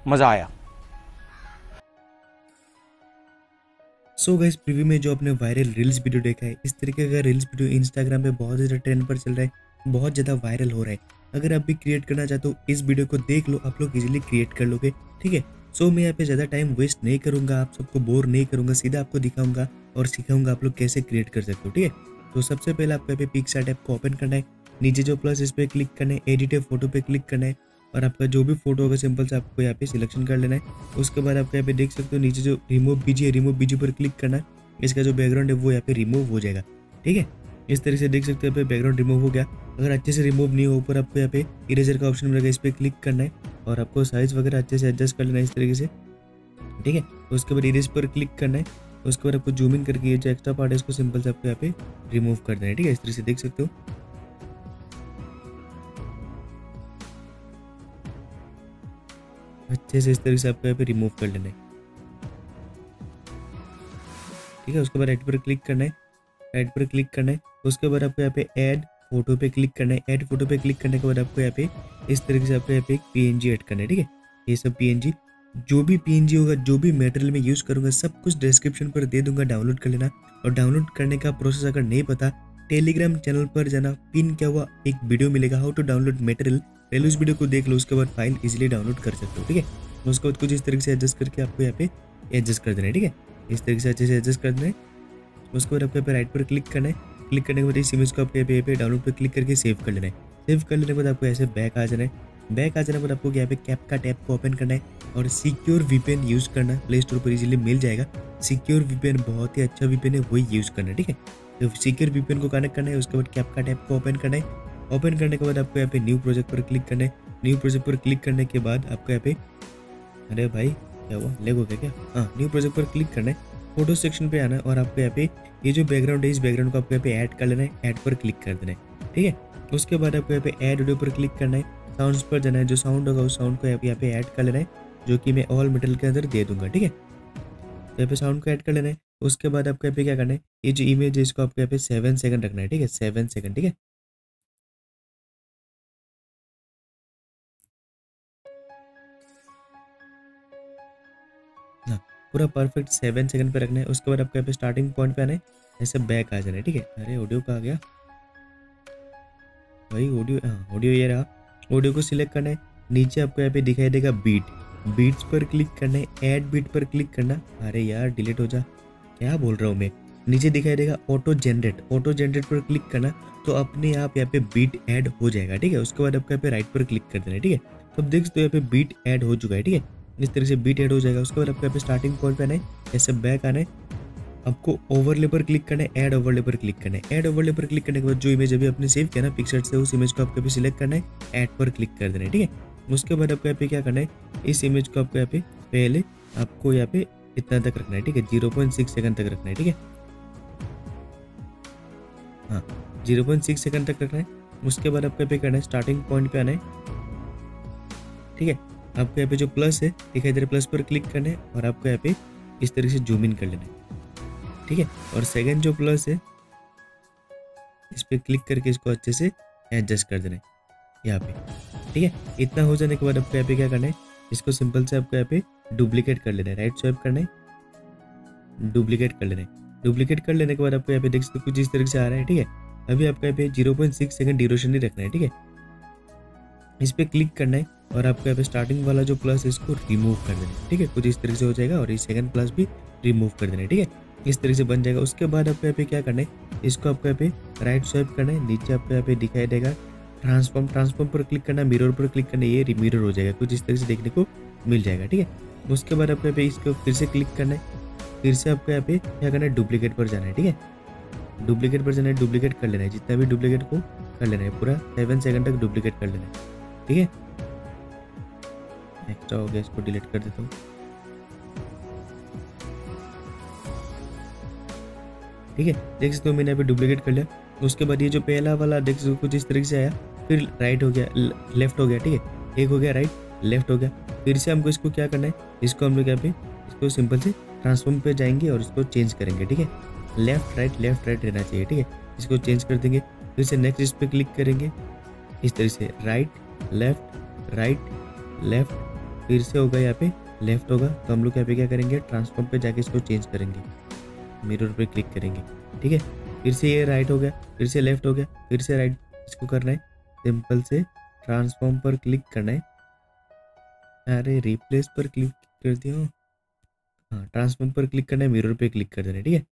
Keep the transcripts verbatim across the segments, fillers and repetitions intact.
मज़ा आया। सो so guys, preview में जो आपने वायरल रील्स वीडियो देखा है, इस तरीके का रील्स वीडियो इंस्टाग्राम पे बहुत ज़्यादा ट्रेंड पर चल रहा है, बहुत ज़्यादा वायरल हो रहा है। अगर आप भी क्रिएट करना चाहते हो, इस वीडियो को देख लो, आप लोग इजीली क्रिएट कर लोगे। ठीक है, सो so, मैं यहाँ पे ज़्यादा टाइम वेस्ट नहीं करूँगा, आप सबको बोर नहीं करूँगा, सीधा आपको दिखाऊंगा और सिखाऊंगा आप लोग कैसे क्रिएट कर सकते हो। ठीक है, तो सबसे पहले आपको यहाँ पे पिक्सआर्ट ऐप को ओपन करना है, नीचे जो प्लस इस पर क्लिक करना है, एडिट ए फोटो पे क्लिक करना है और आपका जो भी फोटो होगा सिंपल से आपको यहाँ पे सिलेक्शन कर लेना है। उसके बाद आपको यहाँ पे देख सकते हो नीचे जो रिमूव बीजी है, रिमूव बीजी पर क्लिक करना है, इसका जो बैकग्राउंड है वो यहाँ पे रिमूव हो जाएगा। ठीक है, इस तरीके से देख सकते हो यहाँ पे बैकग्राउंड रिमूव हो गया। अगर अच्छे से रिमूव नहीं हो, ऊपर आपको यहाँ पे इरेजर का ऑप्शन मिलेगा, इस पर क्लिक करना है और आपको साइज वगैरह अच्छे से एडजस्ट कर लेना है इस तरीके से। ठीक है, तो उसके बाद इरेज पर क्लिक करना है, उसके बाद आपको जूम इन करके ये जो एक्स्ट्रा पार्ट है इसको सिंपल से आपको यहाँ पे रिमूव कर देना है। ठीक है, इस तरीके से देख सकते हो। अच्छे से इस तरीके से आपको यहाँ पे रिमूव कर लेना है। ठीक है, उसके बाद राइट पर क्लिक करना है, राइट पर क्लिक करना है, उसके बाद आपको यहाँ पे ऐड फोटो पे क्लिक करना है। ऐड फोटो पे क्लिक करने के बाद आपको यहाँ पे इस तरीके से आपको यहाँ पे एक पीएनजी ऐड करना है। ठीक है, ये सब पीएनजी, जो भी पीएनजी होगा, जो भी मटेरियल में यूज़ करूँगा, सब कुछ डिस्क्रिप्शन पर दे दूंगा, डाउनलोड कर लेना। और डाउनलोड करने का प्रोसेस अगर नहीं पता, टेलीग्राम चैनल पर जाना, पिन क्या हुआ एक वीडियो मिलेगा हाउ टू डाउनलोड मटेरियल, पहले उस वीडियो को देख लो, उसके बाद फाइल इजीली डाउनलोड कर सकते हो। ठीक है, उसके बाद कुछ इस तरीके से एडजस्ट करके आपको यहाँ पे एडजस्ट कर देना है। ठीक है, इस तरीके से अच्छे से एडजस्ट कर देना है। उसके बाद आपको यहाँ पे राइट पर क्लिक करना है, क्लिक करने के बाद इस इमेज को आपको यहाँ पे डाउनलोड पर क्लिक करके सेव कर लेना है। सेव कर लेने के बाद आपको ऐसे बैक आ जाना है। बैक आ जाने के बाद आपको यहाँ पे कैपकट ऐप को ओपन करना है और सिक्योर वीपीएन यूज़ करना है। प्ले स्टोर पर इजीली मिल जाएगा। सिक्योर वीपीएन बहुत ही अच्छा वीपीएन है, वही यूज़ करना है। ठीक है, तो सिक्योर वीपीएन को कनेक्ट करना है, उसके बाद कैपकट ऐप को ओपन करना है। ओपन करने के बाद आपको यहाँ पे न्यू प्रोजेक्ट पर क्लिक करना है। न्यू प्रोजेक्ट पर क्लिक करने के बाद आपको यहाँ पे, अरे भाई क्या हुआ, लेग हो गया क्या? हाँ, न्यू प्रोजेक्ट पर क्लिक करना है, फोटो सेक्शन पे आना है और आपको यहाँ पे ये जो बैकग्राउंड है, इस बैकग्राउंड को आपको यहाँ पे ऐड कर लेना है। ऐड पर क्लिक कर देना है। ठीक है, उसके बाद आपको यहाँ पे ऐड वीडियो पर क्लिक करना है, साउंड्स पर जाना है, जो साउंड होगा उस साउंड को यहाँ पे ऐड कर लेना है, जो कि मैं ऑल मटेरियल के अंदर दे दूंगा। ठीक है, तो यहाँ पे साउंड को ऐड कर लेना है। उसके बाद आपको यहाँ पे क्या करना है, ये जो इमेज है इसको आपको यहाँ पे सेवन सेकंड रखना है। ठीक है, सेवन सेकंड। ठीक है, हाँ, पूरा परफेक्ट सेवन सेकंड पे रखना है। उसके बाद आपको यहाँ पे स्टार्टिंग पॉइंट पे आना है, ऐसे बैक आ जाना है। ठीक है, अरे ऑडियो का आ गया भाई, ऑडियो, हाँ ऑडियो ये रहा। ऑडियो को सिलेक्ट करना है, नीचे आपको यहाँ पे दिखाई देगा बीट, बीट्स पर क्लिक करना है, ऐड बीट पर क्लिक करना। अरे यार डिलीट हो जा, क्या बोल रहा हूँ मैं। नीचे दिखाई देगा ऑटो जनरेट, ऑटो जनरेट पर क्लिक करना, तो अपने आप यहाँ पे बीट ऐड हो जाएगा। ठीक है, उसके बाद आपको यहाँ पे राइट पर क्लिक कर देना है। ठीक है, तो अब देख सकते हो यहाँ पे बीट ऐड हो चुका है। ठीक है, इस तरह से बीट ऐड हो जाएगा। उसके बाद आपको यहाँ पे स्टार्टिंग पॉइंट पे आना है, ऐसे बैक आना है, आपको ओवरले पर क्लिक करना है, ऐड ओवरले पर क्लिक करना है। ऐड ओवरले पर क्लिक करने के बाद जो इमेज अभी आपने सेव किया ना पिक्सआर्ट से, उस इमेज को आपको सिलेक्ट करना है, ऐड पर क्लिक कर देना है। ठीक है, उसके बाद आपको यहाँ पे क्या करना है, इस इमेज को आपको यहाँ पे पहले आपको यहाँ पे इतना तक रखना है। ठीक है, जीरो पॉइंट सिक्स सेकंड तक रखना है। ठीक है, हाँ जीरो पॉइंट सिक्स सेकंड तक रखना है। उसके बाद आपको यहाँ पे करना है, स्टार्टिंग पॉइंट पे आना है। ठीक है, आपको यहाँ पे जो प्लस है दिखाई दे रहा है, प्लस पर क्लिक करना है और आपको यहाँ पे इस तरीके से जूम इन कर लेना है। ठीक है, और सेकंड जो प्लस है इस पर क्लिक करके इसको अच्छे से एडजस्ट कर देना है यहाँ पे। ठीक है, इतना हो जाने के बाद आपको यहाँ पे क्या करना है, इसको सिंपल से आपको यहाँ पे डुप्लीकेट कर लेना है, राइट स्वाइप करना है, डुप्लीकेट कर लेना है। डुप्लीकेट कर लेने के बाद आपको यहाँ पे देख सकते कुछ इस तरीके से आ रहा है। ठीक है, अभी आपको यहाँ पे zero point six second duration ही रखना है। ठीक है, इस पर क्लिक करना है और आपको यहाँ पे स्टार्टिंग वाला जो प्लस है इसको रिमूव कर देना है। ठीक है, कुछ इस तरीके से हो जाएगा और ये सेकंड प्लस भी रिमूव कर देना है। ठीक है, इस तरीके से बन जाएगा। उसके बाद आपको यहाँ पे क्या करना है, इसको आपको यहाँ पे राइट स्वाइप करना है, नीचे आपको यहाँ पे दिखाई देगा ट्रांसफॉर्म, ट्रांसफॉर्म पर क्लिक करना, मिरर पर क्लिक करना, ये मिरर हो जाएगा, कुछ इस तरीके से देखने को मिल जाएगा। ठीक है, उसके बाद आपको यहाँ पे इसको फिर से क्लिक करना है, फिर से आपको यहाँ पे क्या करना है, डुप्लीकेट पर जाना है। ठीक है, डुप्लीकेट पर जाना है, डुप्लीकेट कर लेना है, जितना भी डुप्लीकेट को कर लेना है, पूरा सेवन सेकंड तक डुप्लीकेट कर लेना है। ठीक है, एक्स्ट्रा हो गया, इसको डिलीट कर देता हूँ। ठीक है, देख सकते हो मैंने अभी डुप्लीकेट कर लिया। उसके बाद ये जो पहला वाला देख सकते हो कुछ इस तरीके से आया, फिर राइट हो गया, लेफ्ट हो गया। ठीक है, एक हो गया राइट, लेफ्ट हो गया। फिर से हमको इसको क्या करना है, इसको हम लोग यहाँ पे इसको सिंपल से ट्रांसफॉर्म पे जाएंगे और इसको चेंज करेंगे। ठीक है, लेफ्ट राइट लेफ्ट राइट रहना चाहिए। ठीक है, इसको चेंज कर देंगे। फिर से नेक्स्ट इस पर क्लिक करेंगे, इस तरह से राइट लेफ्ट राइट लेफ्ट फिर से होगा यहाँ पे लेफ्ट होगा, तो हम लोग यहाँ पे क्या करेंगे, ट्रांसफॉर्म पे जाके इसको चेंज करेंगे, मिरर पे क्लिक करेंगे, ठीक है। फिर से ये राइट हो गया, फिर से लेफ्ट हो गया, फिर से राइट, इसको करना है सिंपल से ट्रांसफॉर्म पर क्लिक करना है। अरे रिप्लेस पर क्लिक कर दिया, हाँ ट्रांसफॉर्म पर क्लिक करना है, मिरर पे क्लिक कर देना है, ठीक है।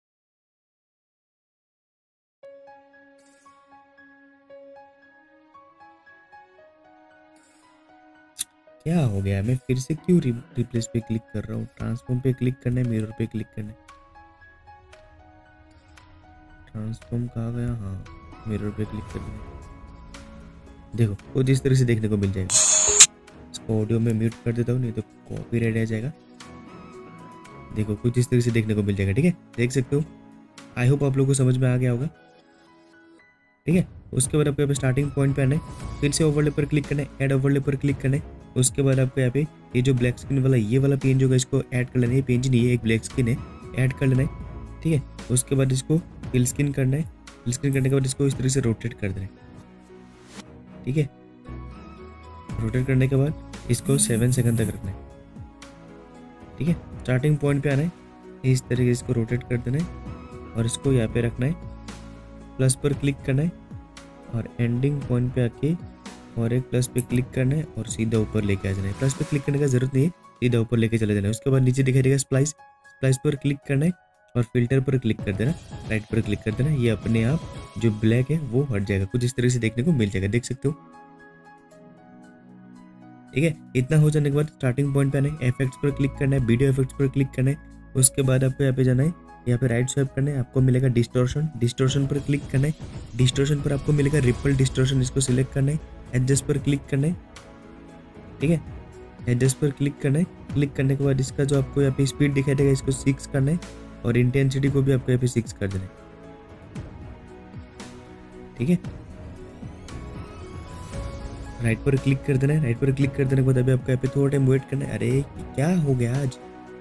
क्या हो गया, मैं फिर से क्यों रि, रिप्लेस पे क्लिक कर रहा हूँ, ट्रांसफॉर्म पे क्लिक करना है, मिरर पे क्लिक करना है। ट्रांसफॉर्म कहाँ गया, हाँ मिरर पे क्लिक कर देना। देखो कुछ इस तरह से देखने को मिल जाएगा। इसको ऑडियो में म्यूट कर देता हूँ, नहीं तो कॉपीराइट आ जाएगा। देखो कुछ इस तरह से देखने को मिल जाएगा, ठीक है, देख सकते हो। आई होप आप लोगों को समझ में आ गया होगा, ठीक है। उसके बाद आपको यहाँ पे स्टार्टिंग पॉइंट पे आना है, फिर से ओवरले पर क्लिक करना है, ऐड ओवरले पर क्लिक करना है। उसके बाद आपको यहाँ पे ये जो ब्लैक स्क्रीन वाला ये वाला पेज होगा, इसको ऐड कर लेना है। पेज नहीं है, एक ब्लैक स्क्रीन है, ऐड कर लेना है, ठीक है। उसके बाद इसको फिल स्क्रीन करना है, फिल स्क्रीन करने के बाद इसको इस तरह से रोटेट कर देना है, ठीक है। रोटेट करने के बाद इसको सेवन सेकंड तक रखना है, ठीक है। स्टार्टिंग पॉइंट पे आना है, इस तरीके से इसको रोटेट कर देना है और इसको यहाँ पे रखना है, प्लस पर क्लिक करना है और एंडिंग पॉइंट पे आके और एक प्लस पे क्लिक करना है और सीधा ऊपर लेके आ जाना है। प्लस पे क्लिक करने का जरूरत नहीं है, सीधा ऊपर लेके चले जाना है। उसके बाद नीचे दिखाई देगा स्प्लाइस, स्प्लाइस पर क्लिक करना है और फिल्टर पर क्लिक कर देना, राइट पर क्लिक कर देना। ये अपने आप जो ब्लैक है वो हट जाएगा, कुछ इस तरह से देखने को मिल जाएगा, देख सकते हो, ठीक है। इतना हो जाने के बाद स्टार्टिंग पॉइंट पे आना है, इफेक्ट्स पर क्लिक करना है, वीडियो इफेक्ट्स पर क्लिक करना है। उसके बाद आपको यहाँ पे जाना है, यहाँ पे राइट स्वाइप करना है, आपको मिलेगा डिस्टोर्शन, डिस्टोर्शन पर क्लिक करना है। डिस्टोर्शन पर आपको मिलेगा रिपल डिस्टोर्शन, इसको सिलेक्ट करना है। एडजस्ट पर क्लिक करना है, ठीक है, एडजस्ट पर क्लिक करना है। क्लिक करने के बाद इसका जो आपको यहाँ पे स्पीड दिखाई देगा, इसको सिक्स करना है और इंटेंसिटी को भी आपको यहाँ पे सिक्स कर देना है, ठीक है। राइट पर क्लिक कर देना है, राइट पर क्लिक कर देने के बाद अभी आपको यहाँ पे थोड़ा टाइम वेट करना है। अरे क्या हो गया आज,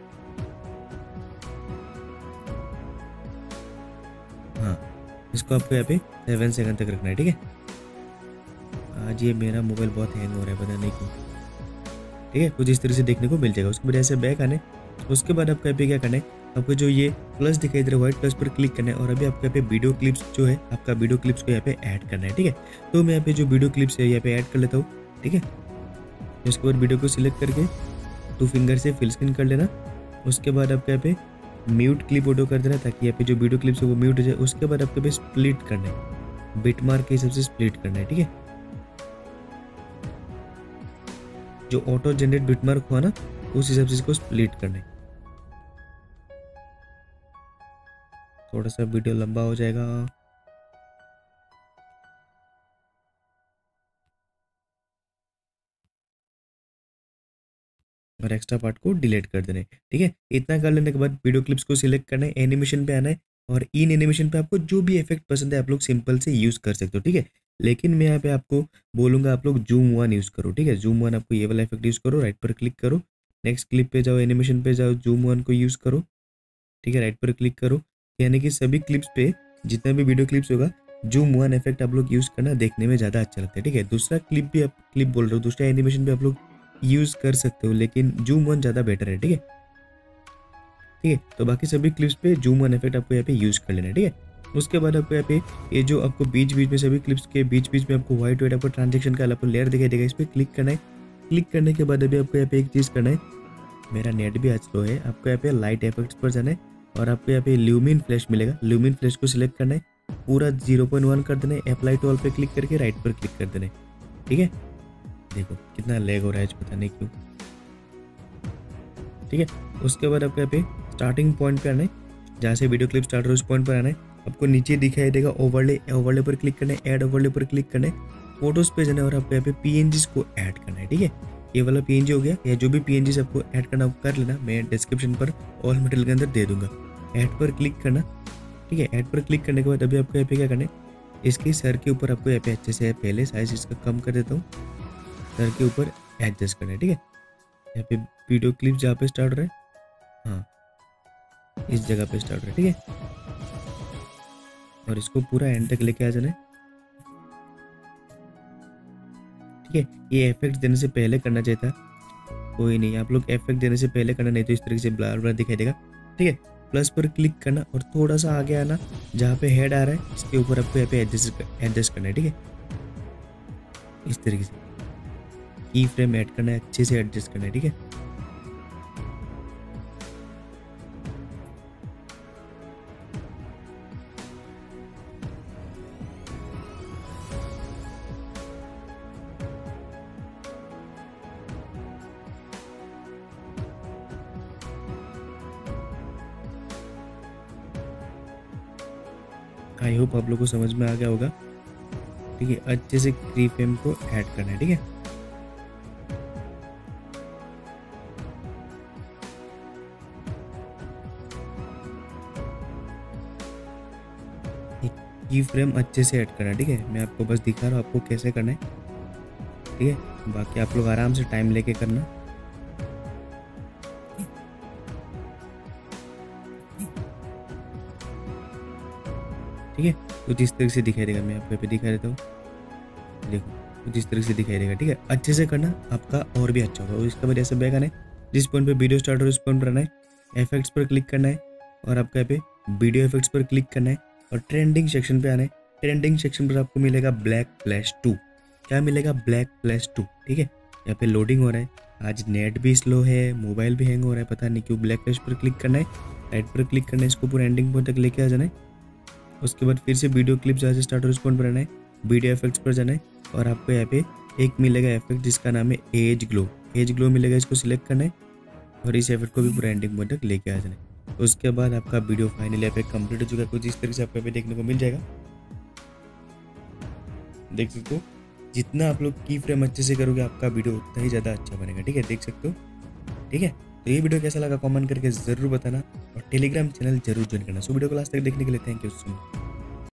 हाँ इसको आपको यहाँ पे सेवन सेकंड तक रखना है, ठीक है। आज ये मेरा मोबाइल बहुत हैंग हो रहा है, पता नहीं क्यों, ठीक है। कुछ इस तरह से देखने को मिल जाएगा। उसके बाद ऐसे बैक आने, उसके बाद आपको यहाँ पे क्या करना है, आपको जो ये प्लस दिखाई दे रहा है व्हाइट प्लस पर क्लिक करना है और अभी आपको यहाँ पे वीडियो क्लिप्स जो है, आपका वीडियो क्लिप्स को यहाँ पे ऐड करना है, ठीक है। तो मैं यहाँ पे जो वीडियो क्लिप्स है यहाँ पे ऐड कर लेता हूँ, ठीक है। उसके बाद वीडियो को सिलेक्ट करके टू फिंगर से फिल स्क्रीन कर लेना। उसके बाद आपको यहाँ पे म्यूट क्लिप ऑडियो कर देना ताकि यहाँ पे जो वीडियो क्लिप्स है वो म्यूट हो जाए। उसके बाद आपको यहाँ पे स्प्लिट करना है, बिट मार्क के हिसाब से स्प्लिट करना है, ठीक है। जो ऑटो जनरेट बिट मार्क हुआ ना, उस हिसाब से इसको स्प्लिट करना है। थोड़ा सा वीडियो लंबा हो जाएगा, और एक्स्ट्रा पार्ट को डिलीट कर देना है, ठीक है। इतना कर लेने के बाद वीडियो क्लिप्स को सिलेक्ट करना है, एनिमेशन पे आना है और इन एनिमेशन पे आपको जो भी इफेक्ट पसंद है आप लोग सिंपल से यूज कर सकते हो, ठीक है। लेकिन मैं यहाँ पे आपको बोलूंगा आप लोग जूम वन यूज करो, ठीक है। जूम वन आपको ये वाला इफेक्ट यूज करो, राइट पर क्लिक करो, नेक्स्ट क्लिप पे जाओ, एनिमेशन पे जाओ, जूम वन को यूज करो, ठीक है, राइट पर क्लिक करो। यानी कि सभी क्लिप्स पे जितना भी वीडियो क्लिप्स होगा जूम वन इफेक्ट आप लोग यूज करना, देखने में ज़्यादा अच्छा लगता है, ठीक है। दूसरा क्लिप भी आप क्लिप बोल रहे हो, दूसरा एनिमेशन भी आप लोग यूज कर सकते हो, लेकिन जूम वन ज़्यादा बेटर है, ठीक है, ठीक है। तो बाकी सभी क्लिप्स पे जूम वन इफेक्ट आपको यहाँ पे यूज कर लेना है, ठीक है। उसके बाद आपको यहाँ पे ये जो आपको बीच बीच में सभी क्लिप्स के बीच बीच में आपको व्हाइट व्हाइट आपको ट्रांजेक्शन का आपको लेयर दिखाई देगा, इस पर क्लिक करना है। क्लिक करने के बाद अभी आपको यहाँ पे एक चीज़ करना है, मेरा नेट भी आज स्लो है, आपको यहाँ पे लाइट इफेक्ट्स पर जाना है और आपको यहाँ पे ल्यूमिन फ्लैश मिलेगा, ल्यूमिन फ्लैश को सिलेक्ट करना है, पूरा जीरो पॉइंट वन कर देना है, अप्लाई टू ऑल पे क्लिक करके राइट पर क्लिक कर देना है, ठीक है। देखो कितना लैग हो रहा है आज, पता नहीं क्यों, ठीक है। उसके बाद आपको यहाँ पे स्टार्टिंग पॉइंट पे आना है, जहाँ से वीडियो क्लिप स्टार्ट हो उस पॉइंट पर आना है। आपको नीचे दिखाई देगा ओवरले, ओवरले पर क्लिक करना है, ऐड ओवरले पर क्लिक करना है, फोटोज पे जाना है और आपको यहाँ पे पीएनजीज को ऐड करना है, ठीक है। ये वाला पीएनजी हो गया, या जो भी पीएनजीज आपको ऐड करना कर लेना, मैं डिस्क्रिप्शन पर ऑल मटेरियल के अंदर दे दूंगा। ऐड पर क्लिक करना, ठीक है। ऐड पर क्लिक करने के बाद अभी आपको यहाँ पे क्या करना है, इसके सर के ऊपर आपको यहाँ पे अच्छे से, पहले साइज इसका कम कर देता हूँ, सर के ऊपर एडजस्ट करना है, ठीक है। यहाँ पे वीडियो क्लिप जहाँ पे स्टार्ट हो रहा है, हाँ इस जगह पे स्टार्ट हो रहा है, ठीक है। और इसको पूरा एंड तक लेके आ जाना है, ठीक है। ये इफेक्ट देने से पहले करना चाहिए था, कोई नहीं, आप लोग इफेक्ट देने से पहले करना, नहीं तो इस तरीके से ब्लर ब्लर दिखाई देगा। ठीक है, प्लस पर क्लिक करना और थोड़ा सा आगे आना, जहाँ पे हेड आ रहा है इसके ऊपर आपको यहाँ पे एडजस्ट एडजस्ट करना है। ठीक है, इस तरीके से की फ्रेम ऐड करना है, अच्छे से एडजस्ट करना है। ठीक है, आई होप आप लोगों को समझ में आ गया होगा। ठीक है, अच्छे से की फ्रेम को ऐड करना है। ठीक है, की फ्रेम अच्छे से ऐड करना है। ठीक है, मैं आपको बस दिखा रहा हूँ आपको कैसे करना है। ठीक है, बाकी आप लोग आराम से टाइम लेके करना। ठीक है, कुछ इस तरह से दिखाई देगा, मैं आपको पे दिखा देता हूँ। देखो कुछ इस तरह से दिखाई देगा। ठीक है, अच्छे से करना, आपका और भी अच्छा होगा। और इसके बाद ऐसे बैक आना है, जिस पॉइंट पे वीडियो स्टार्ट हो उस पॉइंट पर आना है, इफेक्ट्स पर क्लिक करना है और आपका यहाँ पे वीडियो इफेक्ट्स पर क्लिक करना है और ट्रेंडिंग सेक्शन पे आना है। ट्रेंडिंग सेक्शन पर आपको मिलेगा ब्लैक फ्लैश टू। क्या मिलेगा? Black flash two. ठीक है, यहाँ पे लोडिंग हो रहा है, आज नेट भी स्लो है, मोबाइल भी हैंग हो रहा है, पता नहीं क्यों। ब्लैक फ्लैश पर क्लिक करना है, राइट पर क्लिक करना है, इसको पूरा एंडिंग पॉइंट तक लेके आ जाना है। उसके बाद फिर से वीडियो क्लिप जहाँ से स्टार्ट हो उस पॉइंट पर आना है, वीडियो इफेक्ट्स पर जाना है और आपको यहाँ पे एक मिलेगा इफेक्ट जिसका नाम है एज ग्लो। एज ग्लो मिलेगा, इसको सिलेक्ट करना है और इस इफेक्ट को भी पूरा एंडिंग पॉइंट तक लेके आ जाना है। उसके बाद आपका वीडियो फाइनली यहाँ पे कंप्लीट हो चुका है। कुछ इस तरीके से आपको यहाँ पे देखने को मिल जाएगा। देख सकते हो, जितना आप लोग की फ्रेम अच्छे से करोगे आपका वीडियो उतना ही ज़्यादा अच्छा बनेगा। ठीक है, देख सकते हो। ठीक है, तो ये वीडियो कैसा लगा कमेंट करके ज़रूर बताना और टेलीग्राम चैनल जरूर ज्वाइन करना। सो वीडियो को लास्ट तक देखने के लिए थैंक यू सो मच।